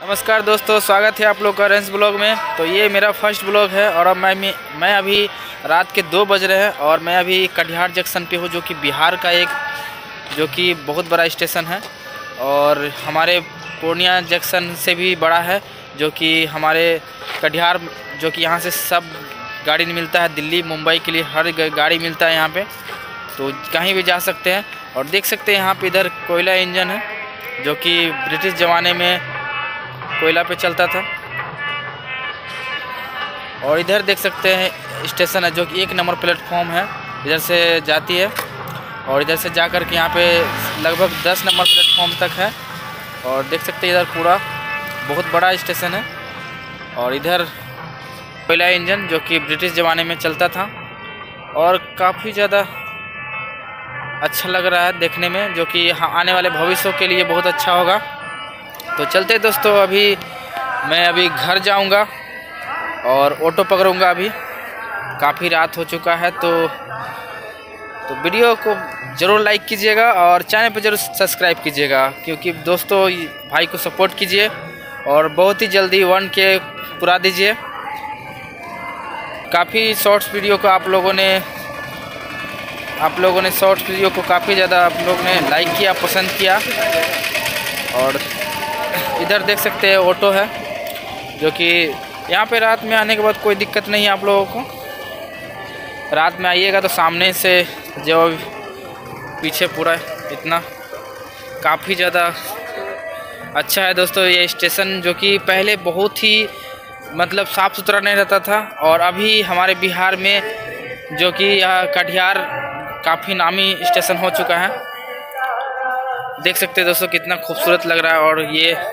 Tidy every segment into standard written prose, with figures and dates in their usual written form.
नमस्कार दोस्तों, स्वागत है आप लोग का रेंस ब्लॉग में। तो ये मेरा फर्स्ट ब्लॉग है और अब मैं अभी रात के 2 बज रहे हैं और मैं अभी कटिहार जंक्शन पे हूँ, जो कि बिहार का एक बहुत बड़ा स्टेशन है और हमारे पूर्णिया जंक्शन से भी बड़ा है, जो कि हमारे कटिहार, जो कि यहाँ से सब गाड़ी मिलता है। दिल्ली मुंबई के लिए हर गाड़ी मिलता है यहाँ पे, तो कहीं भी जा सकते हैं। और देख सकते हैं यहाँ पे इधर कोयला इंजन है, जो कि ब्रिटिश ज़माने में कोयला पे चलता था। और इधर देख सकते हैं स्टेशन है, जो कि 1 नंबर प्लेटफॉर्म है, इधर से जाती है और इधर से जा कर के यहाँ पे लगभग 10 नंबर प्लेटफॉर्म तक है। और देख सकते हैं इधर पूरा बहुत बड़ा स्टेशन है। और इधर कोयला इंजन, जो कि ब्रिटिश ज़माने में चलता था और काफ़ी ज़्यादा अच्छा लग रहा है देखने में, जो कि आने वाले भविष्यों के लिए बहुत अच्छा होगा। तो चलते दोस्तों, मैं अभी घर जाऊंगा और ऑटो पकड़ूंगा। अभी काफ़ी रात हो चुका है, तो वीडियो को ज़रूर लाइक कीजिएगा और चैनल पर ज़रूर सब्सक्राइब कीजिएगा, क्योंकि दोस्तों भाई को सपोर्ट कीजिए और बहुत ही जल्दी 1K पूरा दीजिए। काफ़ी शॉर्ट्स वीडियो को आप लोगों ने शॉर्ट्स वीडियो को काफ़ी ज़्यादा आप लोग ने लाइक किया, पसंद किया। और इधर देख सकते हैं ऑटो है, जो कि यहाँ पे रात में आने के बाद कोई दिक्कत नहीं है आप लोगों को। रात में आइएगा तो सामने से जो पीछे पूरा इतना काफ़ी ज़्यादा अच्छा है दोस्तों ये स्टेशन, जो कि पहले बहुत ही साफ़ सुथरा नहीं रहता था। और अभी हमारे बिहार में, जो कि यह कटिहार काफ़ी नामी स्टेशन हो चुका है। देख सकते हैं दोस्तों कितना खूबसूरत लग रहा है। और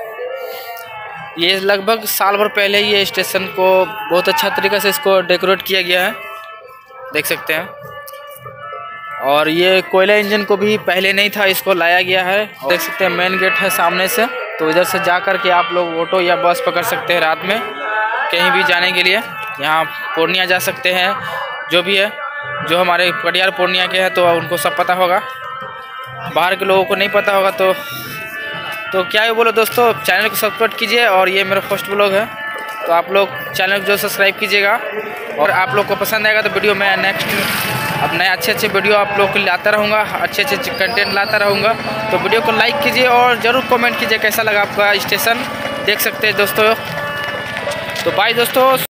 ये लगभग साल भर पहले ये स्टेशन को बहुत अच्छा तरीक़े से इसको डेकोरेट किया गया है, देख सकते हैं। और ये कोयला इंजन को भी पहले नहीं था, इसको लाया गया है। देख सकते हैं मेन गेट है सामने से, तो इधर से जा कर के आप लोग ऑटो या बस पकड़ सकते हैं रात में कहीं भी जाने के लिए। यहाँ पूर्णिया जा सकते हैं, जो भी है, जो हमारे कटिहार पूर्णिया के हैं तो उनको सब पता होगा, बाहर के लोगों को नहीं पता होगा। तो क्या है बोलो दोस्तों, चैनल को सब्सक्राइब कीजिए। और ये मेरा फर्स्ट ब्लॉग है, तो आप लोग चैनल को जो सब्सक्राइब कीजिएगा। और आप लोग को पसंद आएगा तो वीडियो मैं नेक्स्ट अब नए अच्छे वीडियो आप लोग को लाता रहूँगा, अच्छे कंटेंट लाता रहूँगा। तो वीडियो को लाइक कीजिए और ज़रूर कमेंट कीजिए कैसा लगा आपका स्टेशन। देख सकते हैं दोस्तों। तो बाय दोस्तों।